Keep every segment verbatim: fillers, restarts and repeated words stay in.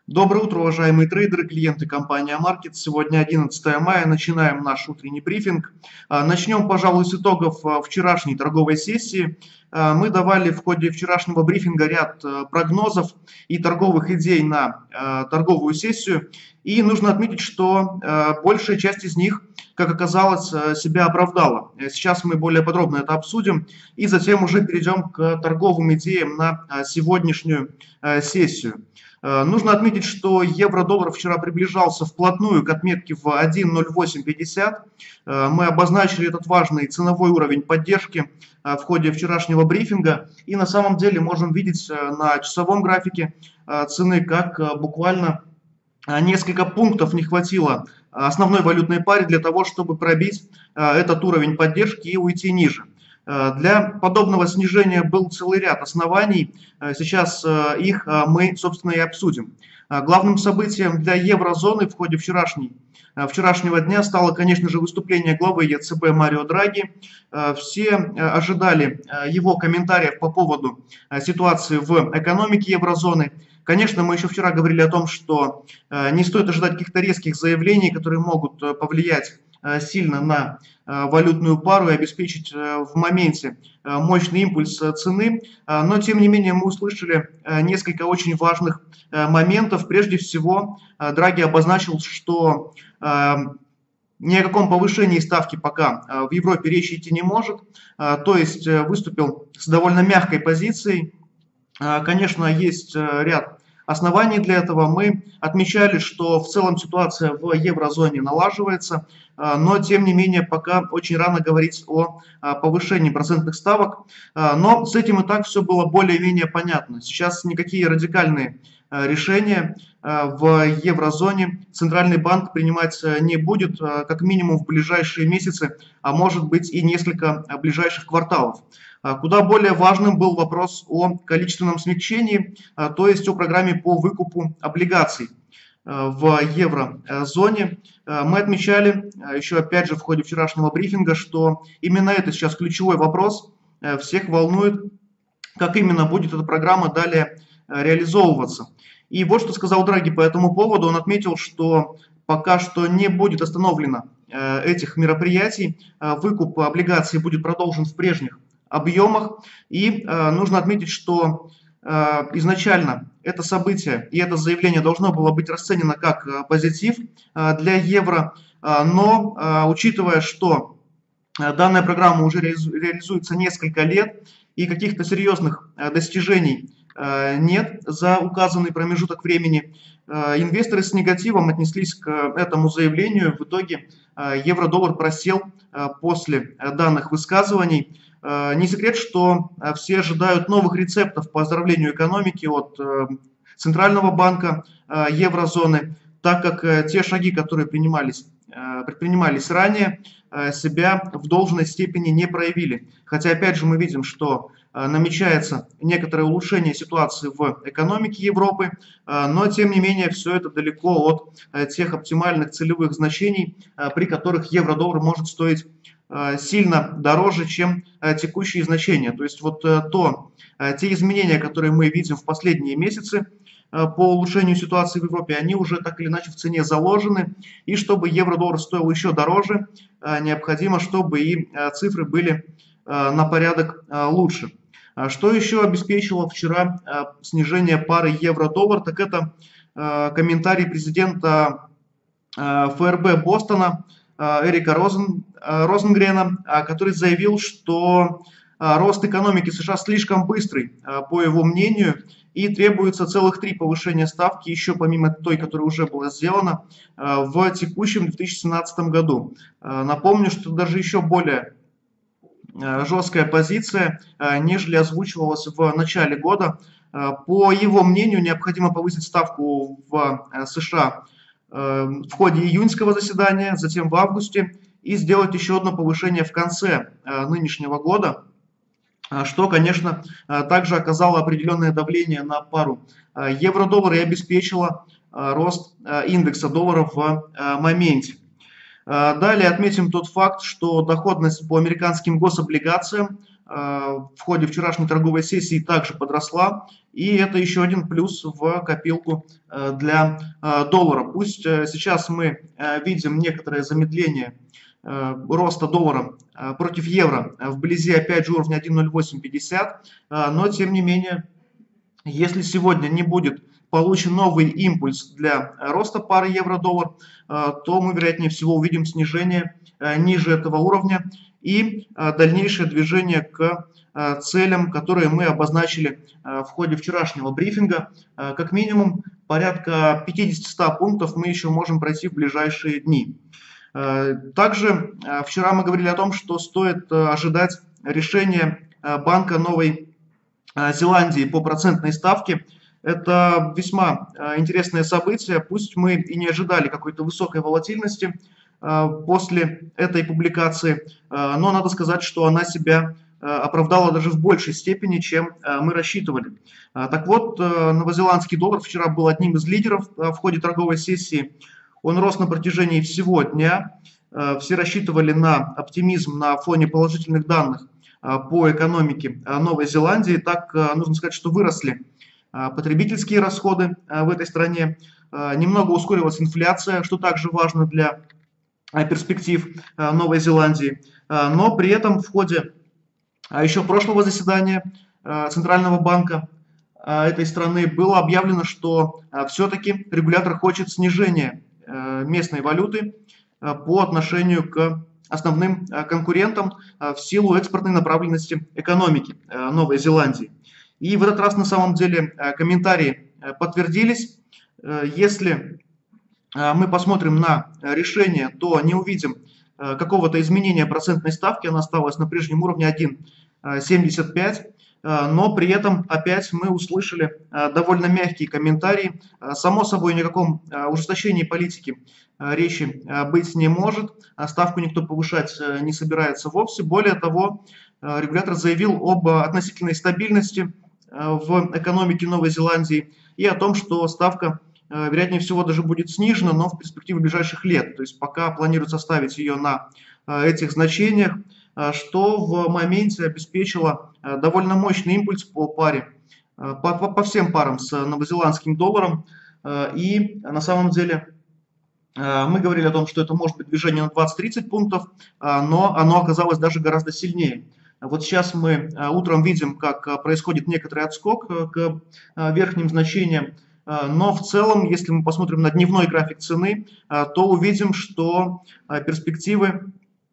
Доброе утро, уважаемые трейдеры, клиенты компании Амаркет. Сегодня одиннадцатое мая, начинаем наш утренний брифинг. А, Начнем, пожалуй, с итогов а, вчерашней торговой сессии. А, Мы давали в ходе вчерашнего брифинга ряд а, прогнозов и торговых идей на а, торговую сессию. И нужно отметить, что а, большая часть из них, как оказалось, а, себя оправдала. Э, Сейчас мы более подробно это обсудим и затем уже перейдем к торговым идеям на а, сегодняшнюю а, сессию. Э, Нужно отметить, что евро-доллар вчера приближался вплотную к отметке в один ноль восемь пятьдесят. Э, Мы обозначили этот важный ценовой уровень поддержки э, в ходе вчерашнего брифинга. И на самом деле можем видеть э, на часовом графике э, цены, как э, буквально э, несколько пунктов не хватило основной валютной паре для того, чтобы пробить э, этот уровень поддержки и уйти ниже. Э, Для подобного снижения был целый ряд оснований. Э, Сейчас э, их э, мы, собственно, и обсудим. Э, Главным событием для еврозоны в ходе вчерашней, э, вчерашнего дня стало, конечно же, выступление главы ЕЦБ Марио Драги. Э, Все э, ожидали э, его комментариев по поводу э, ситуации в экономике еврозоны. Конечно, мы еще вчера говорили о том, что э, не стоит ожидать каких-то резких заявлений, которые могут э, повлиять э, сильно на э, валютную пару и обеспечить э, в моменте э, мощный импульс э, цены. Э, Но, тем не менее, мы услышали э, несколько очень важных э, моментов. Прежде всего, э, Драги обозначил, что э, ни о каком повышении ставки пока э, в Европе речи идти не может. Э, То есть э, выступил с довольно мягкой позицией. Э, Конечно, есть э, ряд оснований для этого. Мы отмечали, что в целом ситуация в еврозоне налаживается, э, но тем не менее пока очень рано говорить о э, повышении процентных ставок. Э, Но с этим и так все было более-менее понятно. Сейчас никакие радикальные э, решения э, в еврозоне Центральный банк принимать э, не будет, э, как минимум в ближайшие месяцы, а может быть и несколько э, ближайших кварталов. А Куда более важным был вопрос о количественном смягчении, а, то есть о программе по выкупу облигаций а, в еврозоне. А, Мы отмечали а, еще опять же в ходе вчерашнего брифинга, что именно это сейчас ключевой вопрос. А, Всех волнует, как именно будет эта программа далее а, реализовываться. И вот что сказал Драги по этому поводу. Он отметил, что пока что не будет остановлено а, этих мероприятий, а, выкуп облигаций будет продолжен в прежних объемах. И э, нужно отметить, что э, изначально это событие и это заявление должно было быть расценено как э, позитив э, для евро, э, но э, учитывая, что э, данная программа уже реализу реализуется несколько лет и каких-то серьезных э, достижений э, нет за указанный промежуток времени, э, инвесторы с негативом отнеслись к этому заявлению. В итоге э, евро-доллар просел э, после э, данных высказываний. Э, Не секрет, что э, все ожидают новых рецептов по оздоровлению экономики от э, Центрального банка э, еврозоны, так как э, те шаги, которые принимались, э, предпринимались ранее, э, себя в должной степени не проявили. Хотя, опять же, мы видим, что э, намечается некоторое улучшение ситуации в экономике Европы, э, но, тем не менее, все это далеко от э, тех оптимальных целевых значений, э, при которых евро-доллар может стоить сильно дороже, чем текущие значения. То есть вот то, те изменения, которые мы видим в последние месяцы по улучшению ситуации в Европе, они уже так или иначе в цене заложены. И чтобы евро-доллар стоил еще дороже, необходимо, чтобы и цифры были на порядок лучше. Что еще обеспечило вчера снижение пары евро-доллар, так это комментарий президента ФРБ Бостона Эрика Розен, Розенгрена, который заявил, что рост экономики США слишком быстрый, по его мнению, и требуется целых три повышения ставки, еще помимо той, которая уже была сделана в текущем две тысячи семнадцатом году. Напомню, что даже еще более жесткая позиция, нежели озвучивалась в начале года. По его мнению, необходимо повысить ставку в США в ходе июньского заседания, затем в августе, и сделать еще одно повышение в конце нынешнего года, что, конечно, также оказало определенное давление на пару евро-доллара и обеспечило рост индекса доллара в моменте. Далее отметим тот факт, что доходность по американским гособлигациям в ходе вчерашней торговой сессии также подросла, и это еще один плюс в копилку для доллара. Пусть сейчас мы видим некоторое замедление роста доллара против евро вблизи, опять же, уровня один ноль восемь пятьдесят, но тем не менее, если сегодня не будет получен новый импульс для роста пары евро-доллар, то мы, вероятнее всего, увидим снижение ниже этого уровня и дальнейшее движение к целям, которые мы обозначили в ходе вчерашнего брифинга. Как минимум порядка пятьдесят пунктов мы еще можем пройти в ближайшие дни. Также вчера мы говорили о том, что стоит ожидать решения Банка Новой Зеландии по процентной ставке. Это весьма интересное событие, пусть мы и не ожидали какой-то высокой волатильности после этой публикации, но надо сказать, что она себя оправдала даже в большей степени, чем мы рассчитывали. Так вот, новозеландский доллар вчера был одним из лидеров в ходе торговой сессии. Он рос на протяжении всего дня. Все рассчитывали на оптимизм на фоне положительных данных по экономике Новой Зеландии. Так, нужно сказать, что выросли потребительские расходы в этой стране. Немного ускорилась инфляция, что также важно для перспектив Новой Зеландии. Но при этом в ходе еще прошлого заседания Центрального банка этой страны было объявлено, что все-таки регулятор хочет снижения местной валюты по отношению к основным конкурентам в силу экспортной направленности экономики Новой Зеландии. И в этот раз на самом деле комментарии подтвердились. Если мы посмотрим на решение, то не увидим какого-то изменения процентной ставки, она осталась на прежнем уровне один семьдесят пять. Но при этом опять мы услышали довольно мягкие комментарии. Само собой, ни о каком ужесточении политики речи быть не может. Ставку никто повышать не собирается вовсе. Более того, регулятор заявил об относительной стабильности в экономике Новой Зеландии и о том, что ставка, вероятнее всего, даже будет снижена, но в перспективе ближайших лет. То есть пока планируется оставить ее на этих значениях, что в моменте обеспечило довольно мощный импульс по паре, по, по, по всем парам с новозеландским долларом. И на самом деле мы говорили о том, что это может быть движение на двадцать-тридцать пунктов, но оно оказалось даже гораздо сильнее. Вот сейчас мы утром видим, как происходит некоторый отскок к верхним значениям, но в целом, если мы посмотрим на дневной график цены, то увидим, что перспективы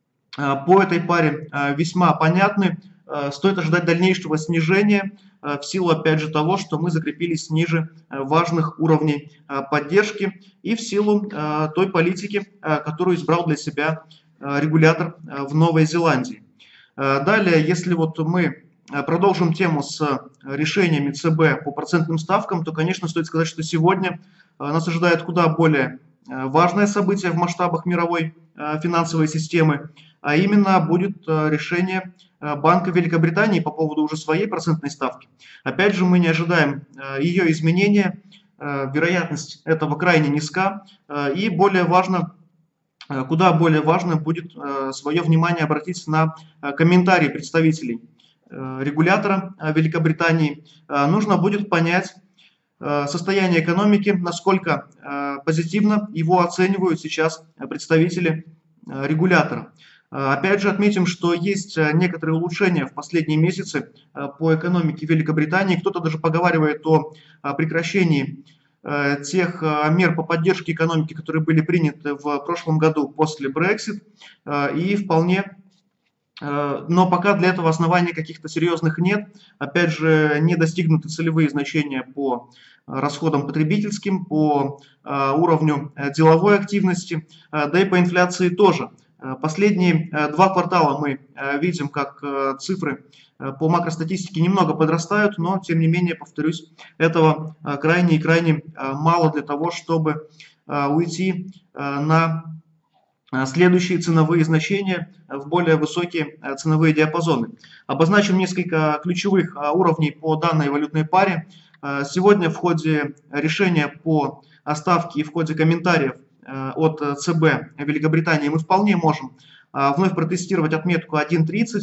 по этой паре весьма понятны. Стоит ожидать дальнейшего снижения в силу, опять же, того, что мы закрепились ниже важных уровней поддержки и в силу той политики, которую избрал для себя регулятор в Новой Зеландии. Далее, если вот мы продолжим тему с решениями ЦБ по процентным ставкам, то, конечно, стоит сказать, что сегодня нас ожидает куда более важное событие в масштабах мировой финансовой системы, а именно будет решение Банка Великобритании по поводу уже своей процентной ставки. Опять же, мы не ожидаем ее изменения, вероятность этого крайне низка, и более важно, куда более важно будет свое внимание обратить на комментарии представителей регулятора Великобритании. Нужно будет понять состояние экономики, насколько позитивно его оценивают сейчас представители регулятора. Опять же отметим, что есть некоторые улучшения в последние месяцы по экономике Великобритании. Кто-то даже поговаривает о прекращении тех мер по поддержке экономики, которые были приняты в прошлом году после Brexit. И вполне, но пока для этого оснований каких-то серьезных нет. Опять же, не достигнуты целевые значения по расходам потребительским, по уровню деловой активности, да и по инфляции тоже. Последние два квартала мы видим, как цифры по макростатистике немного подрастают, но, тем не менее, повторюсь, этого крайне и крайне мало для того, чтобы уйти на следующие ценовые значения в более высокие ценовые диапазоны. Обозначим несколько ключевых уровней по данной валютной паре. Сегодня в ходе решения по ставке и в ходе комментариев от ЦБ Великобритании мы вполне можем вновь протестировать отметку один тридцать.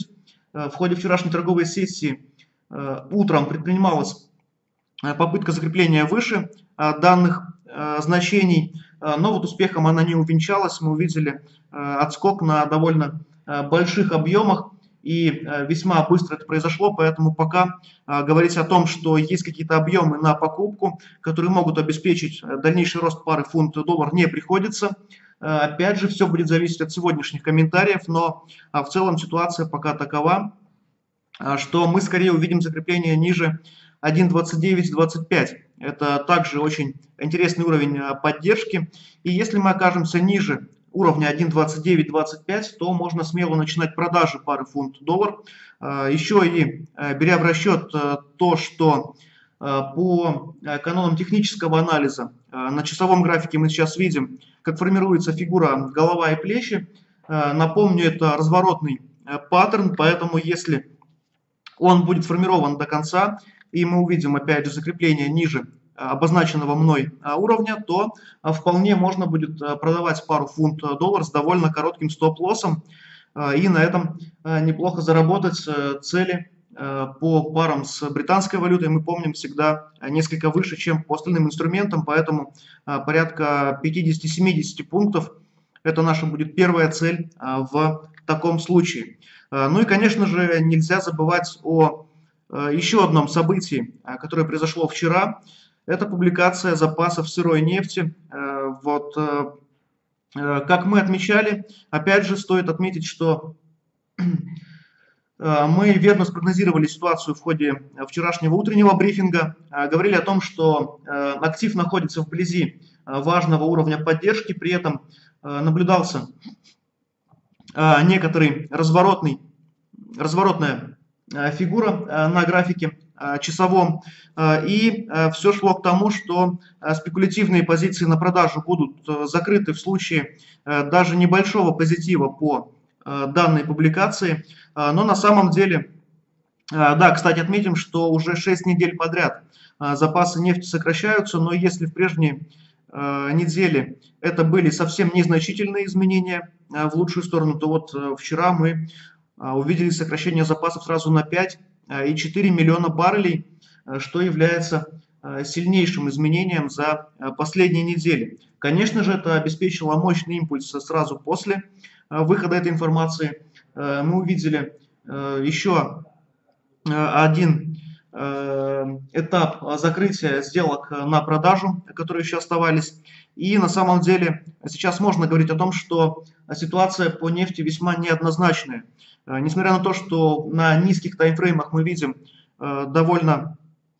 в ходе вчерашней торговой сессии утром предпринималась попытка закрепления выше данных значений, но вот успехом она не увенчалась. Мы увидели отскок на довольно больших объемах, и весьма быстро это произошло, поэтому пока говорить о том, что есть какие-то объемы на покупку, которые могут обеспечить дальнейший рост пары фунт-доллар, не приходится. Опять же, все будет зависеть от сегодняшних комментариев, но в целом ситуация пока такова, что мы скорее увидим закрепление ниже один двадцать девять двадцать пять. Это также очень интересный уровень поддержки. И если мы окажемся ниже уровня один двадцать девять двадцать пять, то можно смело начинать продажи пары фунт-доллар. Еще и беря в расчет то, что по канонам технического анализа на часовом графике мы сейчас видим, как формируется фигура голова и плечи. Напомню, это разворотный паттерн, поэтому если он будет сформирован до конца, и мы увидим опять же закрепление ниже обозначенного мной уровня, то вполне можно будет продавать пару фунт-доллар с довольно коротким стоп-лоссом и на этом неплохо заработать. Цели по парам с британской валютой, мы помним, всегда несколько выше, чем по остальным инструментам, поэтому порядка пятьдесят-семьдесят пунктов – это наша будет первая цель в таком случае. Ну и, конечно же, нельзя забывать о еще одном событии, которое произошло вчера. Это публикация запасов сырой нефти. Вот, как мы отмечали, опять же, стоит отметить, что мы верно спрогнозировали ситуацию в ходе вчерашнего утреннего брифинга. Говорили о том, что актив находится вблизи важного уровня поддержки, при этом наблюдался некоторый разворотный, разворотная фигура на графике часовом, и все шло к тому, что спекулятивные позиции на продажу будут закрыты в случае даже небольшого позитива по данной публикации. Но на самом деле, да, кстати, отметим, что уже шесть недель подряд запасы нефти сокращаются, но если в прежние недели это были совсем незначительные изменения в лучшую сторону, то вот вчера мы увидели сокращение запасов сразу на пять и четыре миллиона баррелей, что является сильнейшим изменением за последние недели. Конечно же, это обеспечило мощный импульс сразу после выхода этой информации. Мы увидели еще один этап закрытия сделок на продажу, которые еще оставались. И на самом деле сейчас можно говорить о том, что ситуация по нефти весьма неоднозначная. Несмотря на то, что на низких таймфреймах мы видим довольно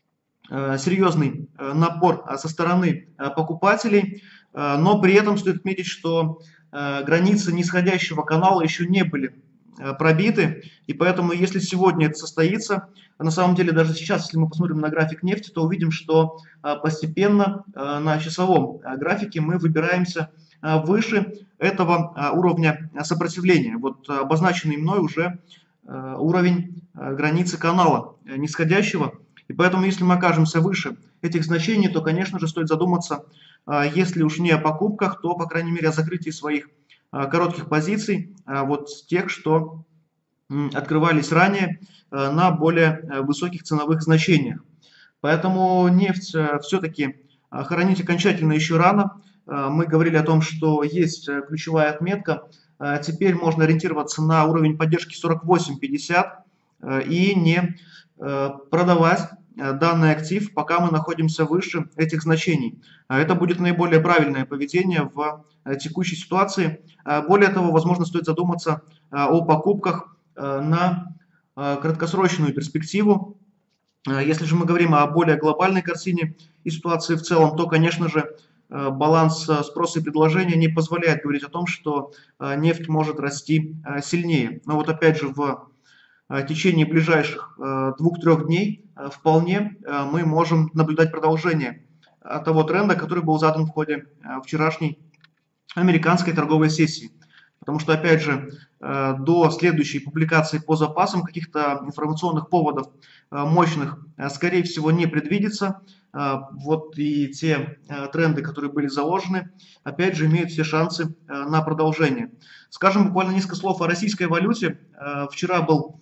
серьезный напор со стороны покупателей, но при этом стоит отметить, что границы нисходящего канала еще не были пробиты, и поэтому если сегодня это состоится, на самом деле даже сейчас, если мы посмотрим на график нефти, то увидим, что постепенно на часовом графике мы выбираемся выше этого уровня сопротивления. Вот обозначенный мной уже уровень границы канала нисходящего, и поэтому если мы окажемся выше этих значений, то, конечно же, стоит задуматься, если уж не о покупках, то, по крайней мере, о закрытии своих коротких позиций, вот тех, что открывались ранее на более высоких ценовых значениях. Поэтому нефть все-таки хоронить окончательно еще рано. Мы говорили о том, что есть ключевая отметка. Теперь можно ориентироваться на уровень поддержки сорок восемь пятьдесят и не продавать данный актив, пока мы находимся выше этих значений. Это будет наиболее правильное поведение в текущей ситуации. Более того, возможно, стоит задуматься о покупках на краткосрочную перспективу. Если же мы говорим о более глобальной картине и ситуации в целом, то, конечно же, баланс спроса и предложения не позволяет говорить о том, что нефть может расти сильнее. Но вот опять же в в течение ближайших двух-трех дней вполне мы можем наблюдать продолжение того тренда, который был задан в ходе вчерашней американской торговой сессии. Потому что, опять же, до следующей публикации по запасам каких-то информационных поводов мощных, скорее всего, не предвидится. Вот и те тренды, которые были заложены, опять же, имеют все шансы на продолжение. Скажем буквально несколько слов о российской валюте. Вчера был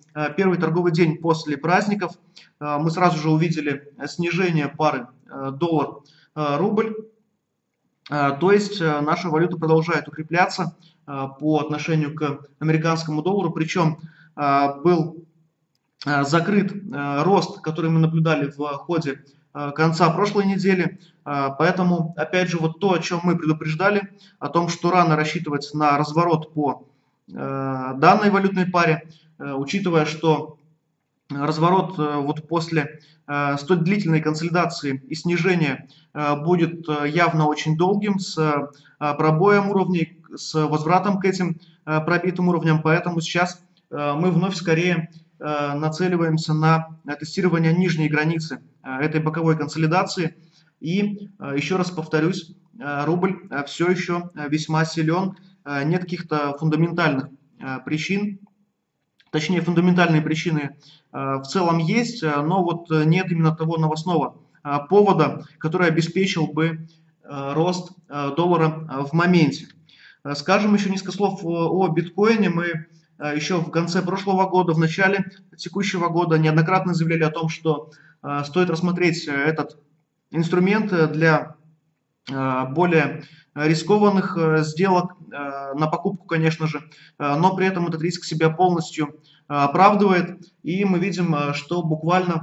первый торговый день после праздников. Мы сразу же увидели снижение пары доллар-рубль. То есть наша валюта продолжает укрепляться по отношению к американскому доллару. Причем был закрыт рост, который мы наблюдали в ходе конца прошлой недели. Поэтому, опять же, вот то, о чем мы предупреждали, о том, что рано рассчитывать на разворот по данной валютной паре, учитывая, что разворот вот после столь длительной консолидации и снижения будет явно очень долгим, с пробоем уровней, с возвратом к этим пробитым уровням. Поэтому сейчас мы вновь скорее нацеливаемся на тестирование нижней границы этой боковой консолидации. И еще раз повторюсь, рубль все еще весьма силен, нет каких-то фундаментальных причин. Точнее, фундаментальные причины в целом есть, но вот нет именно того новостного повода, который обеспечил бы рост доллара в моменте. Скажем еще несколько слов о биткоине. Мы еще в конце прошлого года, в начале текущего года неоднократно заявляли о том, что стоит рассмотреть этот инструмент для более рискованных сделок на покупку, конечно же, но при этом этот риск себя полностью оправдывает, и мы видим, что буквально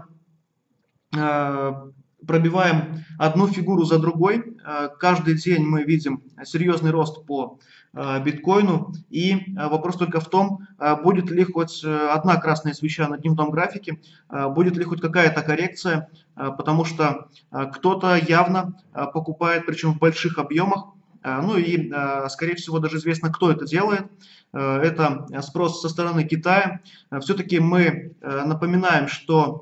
пробиваем одну фигуру за другой. Каждый день мы видим серьезный рост по биткоину, и вопрос только в том, будет ли хоть одна красная свеча на дневном графике, будет ли хоть какая-то коррекция, потому что кто-то явно покупает, причем в больших объемах. Ну и, скорее всего, даже известно, кто это делает. Это спрос со стороны Китая. Все-таки мы напоминаем, что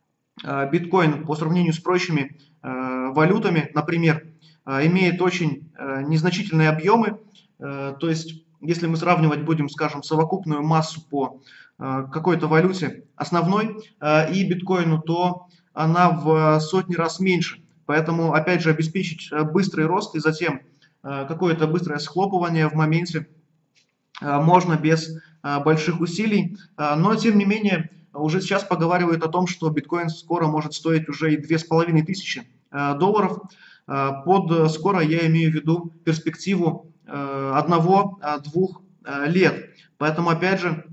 биткоин по сравнению с прочими валютами, например, имеет очень незначительные объемы. То есть, если мы сравнивать будем, скажем, совокупную массу по какой-то валюте основной и биткоину, то она в сотни раз меньше. Поэтому, опять же, обеспечить быстрый рост и затем какое-то быстрое схлопывание в моменте можно без больших усилий. Но, тем не менее, уже сейчас поговаривают о том, что биткоин скоро может стоить уже и две с половиной тысячи долларов. Под скоро я имею в виду перспективу одного-двух лет. Поэтому, опять же,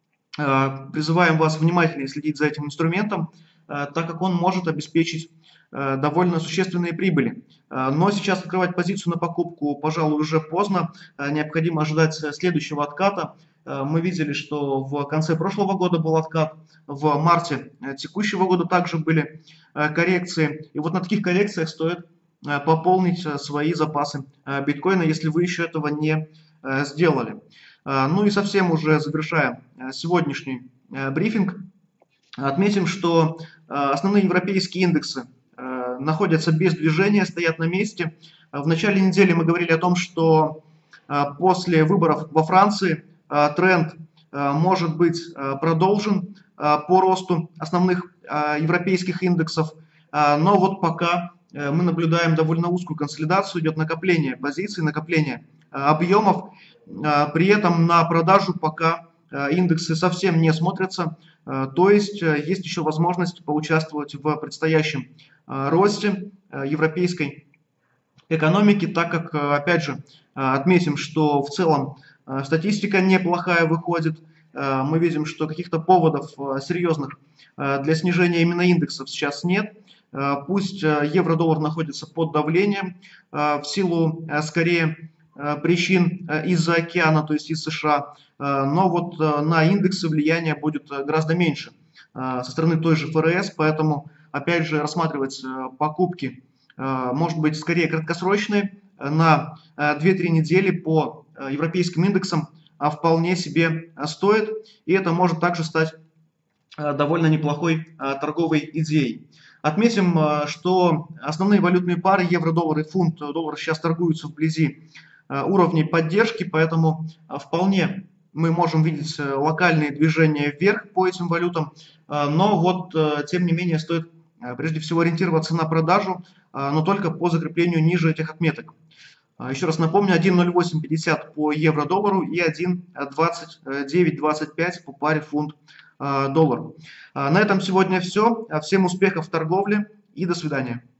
призываем вас внимательно следить за этим инструментом, так как он может обеспечить довольно существенные прибыли. Но сейчас открывать позицию на покупку, пожалуй, уже поздно. Необходимо ожидать следующего отката. Мы видели, что в конце прошлого года был откат, в марте текущего года также были коррекции. И вот на таких коррекциях стоит пополнить свои запасы биткоина, если вы еще этого не сделали. Ну и совсем уже завершая сегодняшний брифинг, отметим, что основные европейские индексы находятся без движения, стоят на месте. В начале недели мы говорили о том, что после выборов во Франции тренд может быть продолжен по росту основных европейских индексов, но вот пока мы наблюдаем довольно узкую консолидацию, идет накопление позиций, накопление объемов, при этом на продажу пока индексы совсем не смотрятся, то есть есть еще возможность поучаствовать в предстоящем росте европейской экономики, так как, опять же, отметим, что в целом статистика неплохая выходит, мы видим, что каких-то поводов серьезных для снижения именно индексов сейчас нет. Пусть евро-доллар находится под давлением в силу скорее причин из-за океана, то есть из США, но вот на индексы влияние будет гораздо меньше со стороны той же эф эр эс, поэтому опять же рассматривать покупки может быть скорее краткосрочные на две-три недели по европейским индексам вполне себе стоит, и это может также стать довольно неплохой торговой идеей. Отметим, что основные валютные пары евро-доллар и фунт-доллар сейчас торгуются вблизи уровней поддержки, поэтому вполне мы можем видеть локальные движения вверх по этим валютам, но вот тем не менее стоит прежде всего ориентироваться на продажу, но только по закреплению ниже этих отметок. Еще раз напомню, один ноль восемь пятьдесят по евро-доллару и один двадцать девять двадцать пять по паре фунт-доллар. доллар. На этом сегодня все. Всем успехов в торговле и до свидания.